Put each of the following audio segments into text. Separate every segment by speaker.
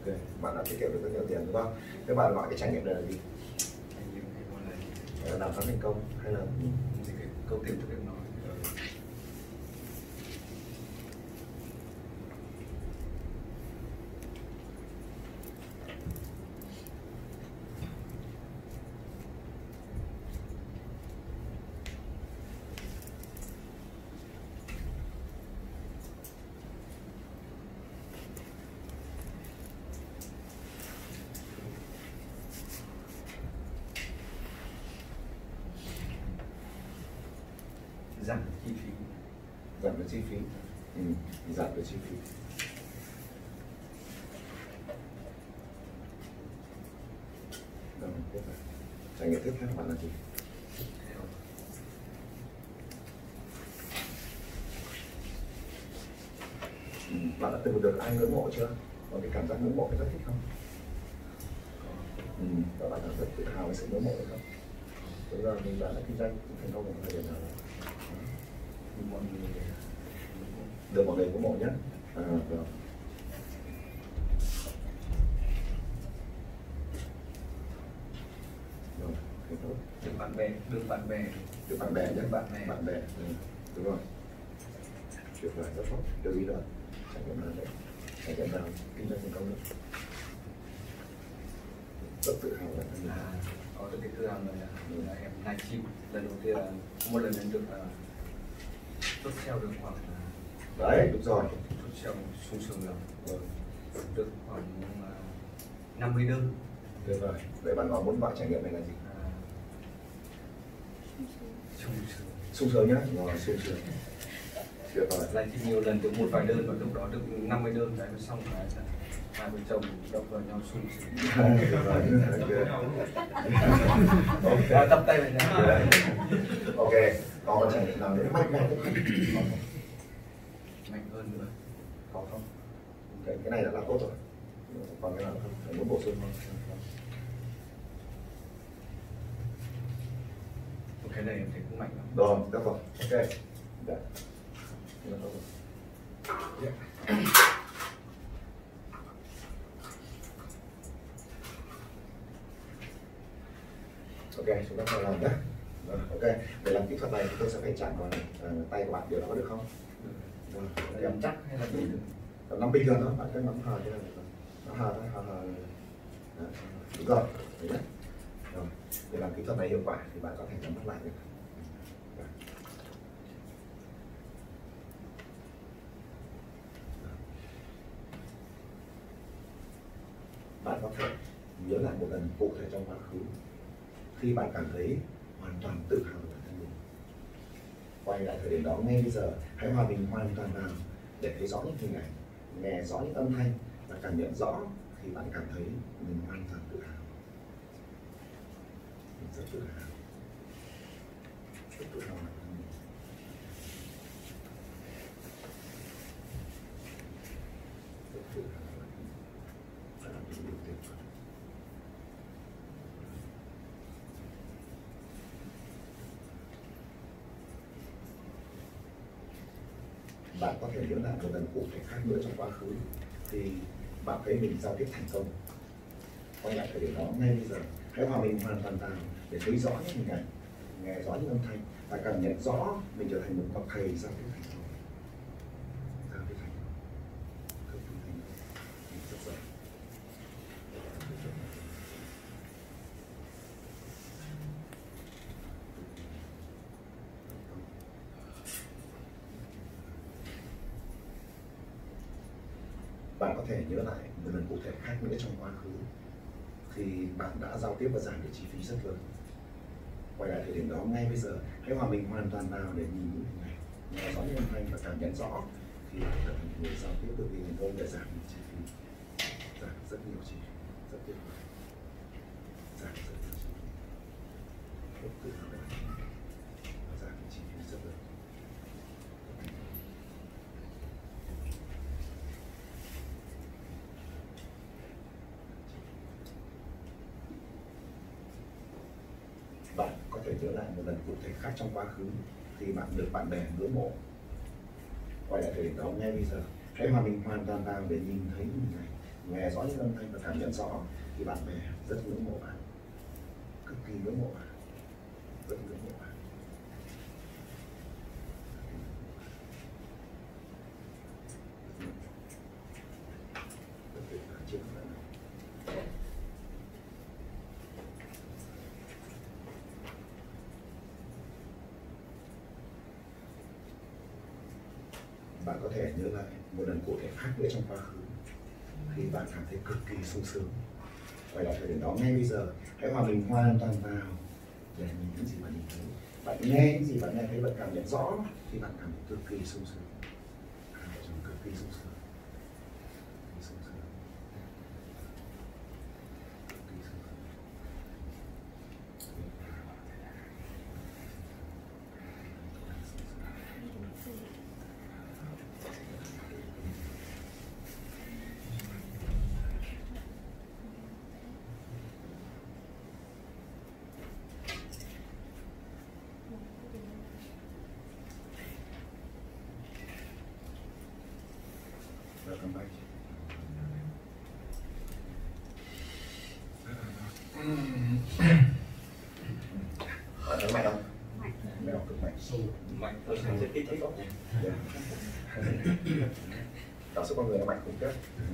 Speaker 1: Ok, bạn đã tiết kiệm được rất nhiều tiền đúng không? Thế bạn gọi cái trải nghiệm này là gì?
Speaker 2: trải nghiệm hay gọi là
Speaker 1: Làm phát thành công hay là
Speaker 2: cái câu tiền thực hiện nói. Giảm được chi phí.
Speaker 1: Giảm được chi phí. Giảm được chi phí. Trải nghiệm tiếp theo của bạn là gì? Bạn đã từng được ai ngưỡng mộ chưa? Có cái cảm giác ngưỡng mộ rất thích không? Và bạn đã rất tự hào với sự ngưỡng mộ đấy không? Bây giờ mình đã kinh doanh thành công ở thời điểm nào? Được mọi người ngưỡng mộ nhất. Được.
Speaker 2: Được bạn bè,
Speaker 1: được bạn bè nhất. Bạn bè. Đúng rồi. Tuyệt vời, rất tốt. Điều gì nữa? Trải nghiệm nào đấy? Trải nghiệm nào kinh doanh thành công được? Rất tự hào là
Speaker 2: có được cái tự hào là em livestream lần đầu tiên, một lần em được chốt sale được khoảng
Speaker 1: đấy, đúng rồi,
Speaker 2: chốt sale sung sướng được khoảng 50 đơn.
Speaker 1: Tuyệt vời. Vậy bạn muốn gọi trải nghiệm này là gì? Sung sướng nhá. Rồi, sung sướng. Tuyệt vời.
Speaker 2: Livestream nhiều lần được một vài đơn và lúc đó được 50 đơn cái xong cái hai vợ chồng động vào nhau sung sướng.
Speaker 1: Ok.
Speaker 2: Tập tay vào nhau.
Speaker 1: Ok. Còn trải nghiệm nào đấy mạnh mẽ
Speaker 2: mạnh hơn nữa?
Speaker 1: Có không? Cái này đã là tốt rồi. Còn cái nào không? Phải muốn bổ sung không?
Speaker 2: Cái này em thấy cũng mạnh lắm.
Speaker 1: Rồi, được rồi. Ok. Dạ. Ok, chúng ta phải làm nhé. Ok, để làm kỹ thuật này thì tôi sẽ phải chạm vào tay của bạn, điều đó có được không?
Speaker 2: Rồi, em chắc hay là bình thường?
Speaker 1: Nắm bình thường thôi, bạn cứ nắm hờ thế này. Nó hờ thôi, hờ. Đúng rồi, đấy nhé. Rồi, để làm kỹ thuật này hiệu quả thì bạn có thể nhắm mắt lại được. Bạn có thể nhớ lại một lần cụ thể trong quá khứ khi bạn cảm thấy hoàn toàn tự hào về bản thân mình. Quay lại thời điểm đó ngay bây giờ, hãy hòa mình hoàn toàn vào để thấy rõ những hình ảnh, nghe rõ những âm thanh và cảm nhận rõ khi bạn cảm thấy mình hoàn toàn tự hào. Mình rất tự hào. Rất tự hào. Rất tự hào. Đã làm những điều tuyệt vời. Bạn có thể nhớ lại một lần cụ thể khác nữa trong quá khứ thì bạn thấy mình giao tiếp thành công. Quay lại thời điểm đó ngay bây giờ, hãy hòa mình hoàn toàn vào để thấy rõ những hình ảnh, nghe rõ những âm thanh và cảm nhận rõ mình trở thành một bậc thầy giao tiếp thành công. Giao tiếp thành công, cực kỳ thành công, rất giỏi. Bạn có thể nhớ lại một lần cụ thể khác nữa trong quá khứ thì bạn đã giao tiếp và giảm được chi phí rất lớn. Quay lại thời điểm đó ngay bây giờ, hãy hòa mình hoàn toàn vào để nhìn những hình ảnh, nghe rõ những âm thanh và cảm nhận rõ thì bạn trở thành người giao tiếp cực kỳ thành công để giảm được chi phí, giảm rất nhiều chi phí, rất tuyệt vời, giảm rất nhiều chi phí, rất tự hào về bản thân mình và giảm được chi phí rất lớn. Bạn có thể nhớ lại một lần cụ thể khác trong quá khứ khi bạn được bạn bè ngưỡng mộ. Quay lại thời điểm đó ngay bây giờ, hãy hòa mình hoàn toàn vào để nhìn thấy những hình ảnh, nghe rõ những âm thanh và cảm nhận rõ thì bạn bè rất ngưỡng mộ bạn, cực kỳ ngưỡng mộ bạn, rất ngưỡng mộ bạn. Rất tuyệt vời chiến thắng này. Bạn có thể nhớ lại một lần cụ thể khác nữa trong quá khứ khi bạn cảm thấy cực kỳ sung sướng. Quay lại thời điểm đó ngay bây giờ, hãy hòa mình hoàn toàn vào để nhìn những gì bạn nhìn thấy. Bạn nghe những gì bạn nghe thấy, bạn cảm nhận rõ thì bạn cảm thấy cực kỳ sung sướng. Cực kỳ sung sướng. Cực kỳ sung sướng. Cực kỳ sung sướng. Welcome back. Bạn thấy mạnh không? Mạnh. Mèo cực mạnh.
Speaker 2: Mạnh hơn sẽ kích thích tốt.
Speaker 1: Cảm xúc con người nó mạnh khủng khiếp.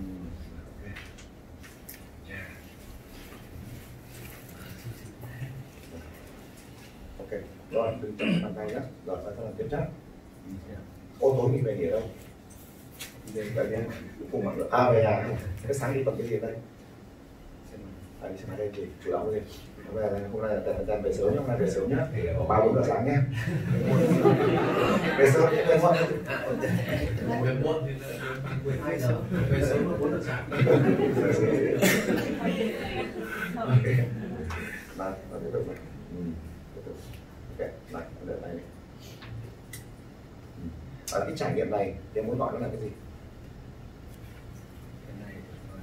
Speaker 1: Ok, rồi đừng chọn bàn tay nhé. Rồi phải làm tiếp chắc. Ô tối mình về nghỉ đâu? Về nhà cùng mặc được. À về nhà. Cái sáng đi bằng cái gì đây? Đi xe máy đây chị chủ động lên. Hôm nay là về sớm nhá, hôm nay về sớm nhá. 3-4 giờ sáng nhé. Về sớm nhé, về muộn.
Speaker 3: Về muộn thì là 12 giờ, về sớm là 4 giờ sáng.
Speaker 1: Này, nó tiếp tục này. Ok, này, để này. Ở cái trải nghiệm này, em muốn gọi nó là cái gì?
Speaker 2: Cái này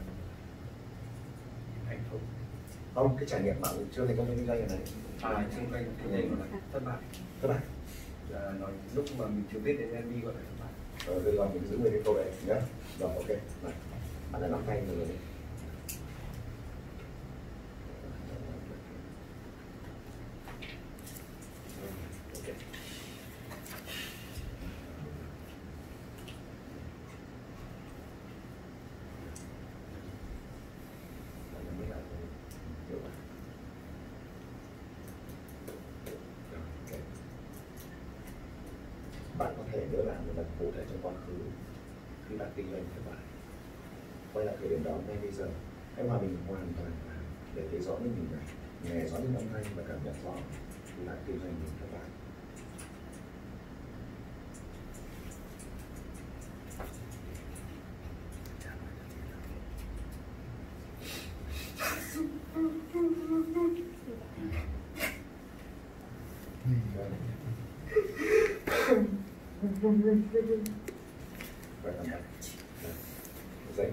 Speaker 2: hạnh phúc.
Speaker 1: Không, cái trải nghiệm bạn chưa thành công trong kinh doanh này.
Speaker 2: Xung quanh cái này gọi là thất bại.
Speaker 1: Thất bại.
Speaker 2: Nói lúc mà mình chưa biết đến MB gọi là thất bại.
Speaker 1: Rồi mình giữ nguyên cái câu đấy nhé. Rồi ok, này, bạn đã nắm tay rồi đấy. Bạn có thể nhớ lại một lần cụ thể trong quá khứ khi bạn kinh doanh thất bại. Quay lại thời điểm đó ngay bây giờ, hãy hòa mình hoàn toàn vào để thấy rõ những hình ảnh, nghe rõ những âm thanh và cảm nhận rõ khi bạn kinh doanh mình thất bại. Vậy là bạn giấy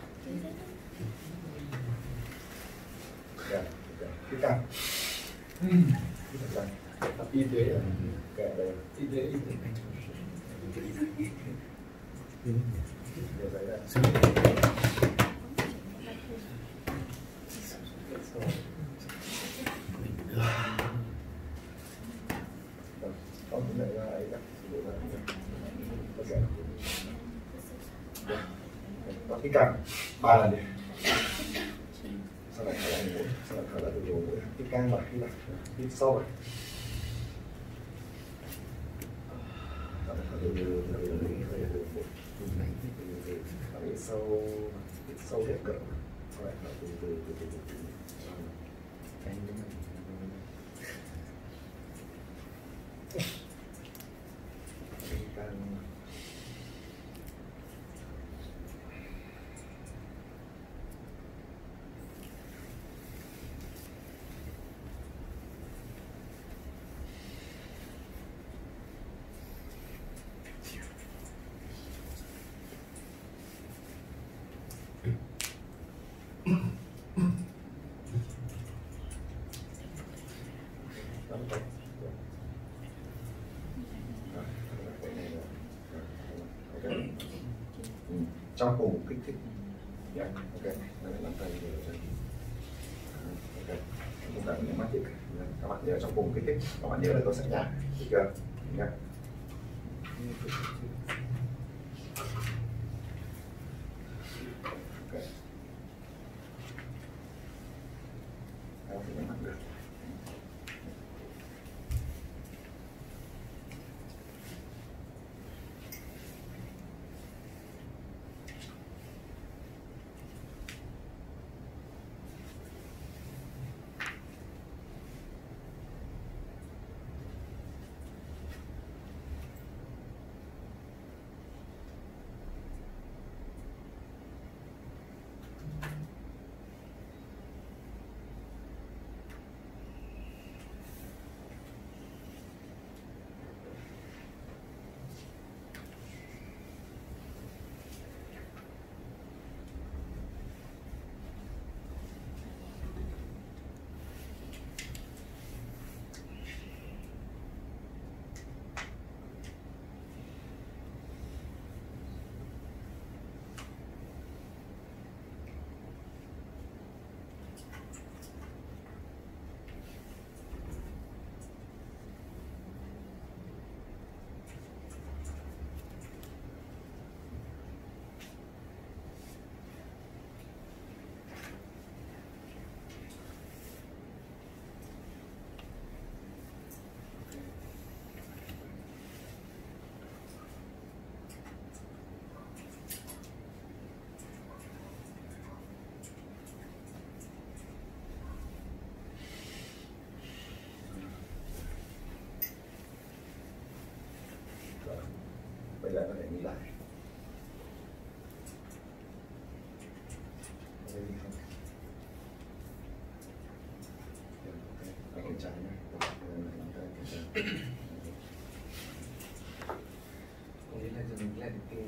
Speaker 1: cái cam
Speaker 3: Y tế là
Speaker 1: kệ đây
Speaker 3: y tế.
Speaker 1: nhiều giấy đây không cũng lại ra ấy đó có cái cam 3 lần đi sau này thở ra mũi sau này thở ra từ đầu mũi cái cam vào hít sâu vào sau này thở từ hít sâu hết cỡ sau này thở từ cái trong cùng kích thích Dạ, ok. Nắm tay nhiều chân. Ok. Chúng ta nhắm mắt chị. Các bạn nhớ trong vùng kích thích, các bạn nhớ là tôi sẽ nhả, được chưa? Nhá. Ok. Đó thì nhắm mắt được. Bây giờ có thể nghĩ lại. Hãy kiểm tra nhé.
Speaker 2: Có nghĩa là dừng lại cái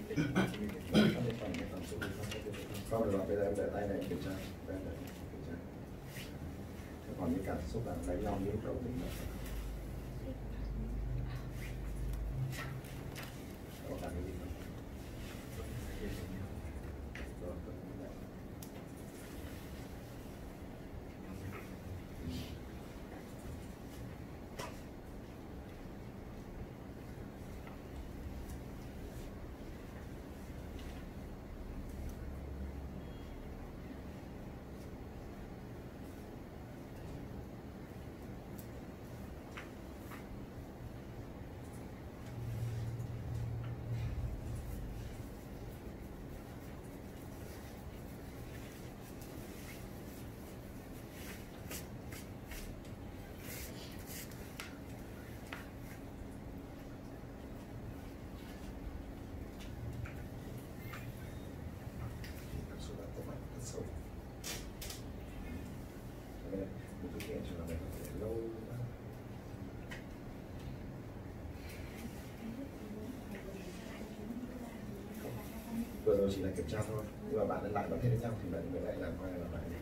Speaker 1: không được, bây giờ em để tay này kiểm tra. Còn những cảm xúc là đánh nhau như lúc đầu mình là có cảm cái gì không? Một thực hiện cho mình có thể lâu. Vừa rồi chỉ là kiểm tra thôi, nhưng mà bạn lên lại vẫn thấy đến nhau thì bạn lại làm quay làm lại đi.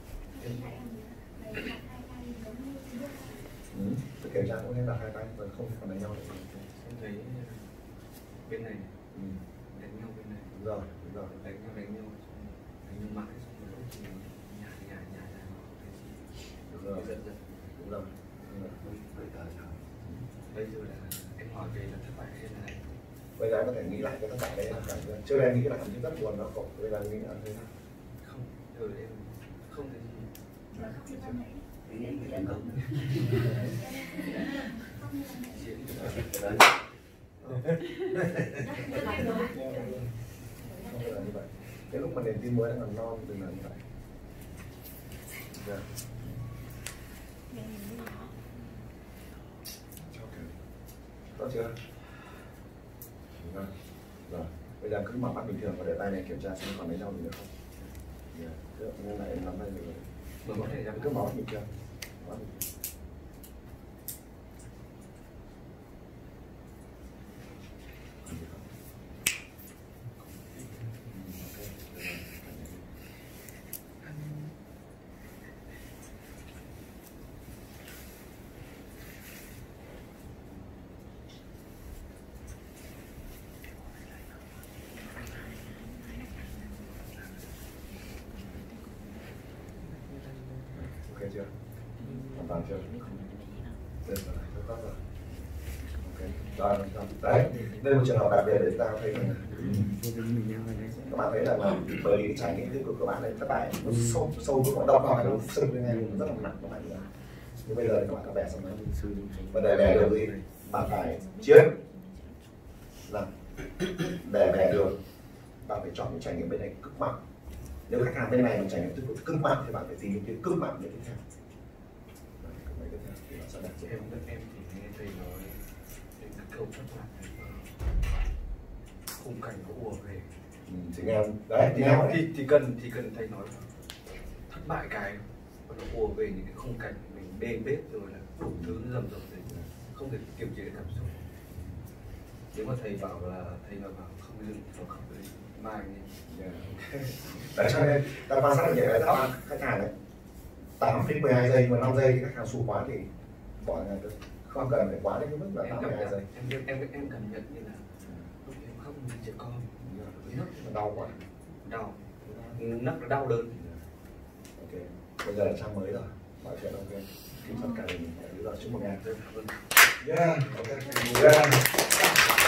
Speaker 1: Tôi kiểm tra cũng nên đặt hai tay và không còn đánh nhau nữa.
Speaker 2: em thấy bên này đánh nhau bên này.
Speaker 1: Đúng rồi.
Speaker 2: Đánh nhau mãi xong một lúc thì nhả
Speaker 1: đúng rồi.
Speaker 2: Bây giờ là em hỏi về là thất bại hay là
Speaker 1: Bây giờ em có thể nghĩ lại cái thất bại đấy là cảm giác trước đây em nghĩ là cảm giác rất buồn, nó khổ, bây giờ nghĩ là thế nào?
Speaker 2: không, giờ em không thấy gì.
Speaker 1: Như vậy. Cái lúc mà nền tim mới đang còn non thì là như vậy. Tốt chưa? Rồi. Bây giờ cứ mở mắt bình thường và để tay này kiểm tra xem còn lấy nhau gì nữa không. Nên là em nắm tay rồi.
Speaker 2: Có thể
Speaker 1: cứ mở mắt bình thường. chưa? Được rồi, tốt rồi. Ok, rồi, đấy, đây là một trường hợp đặc biệt để ta thấy rằng các bạn thấy là bởi vì cái trải nghiệm tích cực của bạn ấy thất bại nó sâu vào đau vào nó sưng lên em rất là nặng các bạn nhỉ. Nhưng bây giờ thì các bạn đã bẻ xong rồi, và để bẻ được thì bạn phải chiến là để bẻ được bạn phải chọn những trải nghiệm bên này cực mạnh. Nếu khách hàng bên này mà trải nghiệm tích cực cực mạnh thì bạn phải tìm những cái cực mạnh để tiếp theo.
Speaker 2: Em thì nghe thầy nói đến cái câu thất bại này, khung cảnh nó ùa về.
Speaker 1: Thì nghe đấy
Speaker 2: thì cần thầy nói thất bại cái nó ùa về những cái khung cảnh mình đêm bếp rồi là đủ thứ rầm rầm gì, không thể kiềm chế cảm xúc. Nếu mà thầy bảo là thầy mà bảo không dừng nó không được mai đi.
Speaker 1: Đấy, cho nên ta quan sát được những cái đó khách hàng đấy 8 đến 12 giây, 15 giây thì khách hàng xù quá thì bỏ ngay được, không cần phải quá đến cái mức là 8 12 giây.
Speaker 2: Em cảm nhận như là lúc em khóc như trẻ con,
Speaker 1: Nó đau quá,
Speaker 2: đau, nấc nó đau đớn.
Speaker 1: Ok, bây giờ là trang mới rồi, mọi chuyện ok, kiểm soát cả đình, lý do chúc mừng em.
Speaker 2: Vâng.
Speaker 1: Yeah, ok, yeah.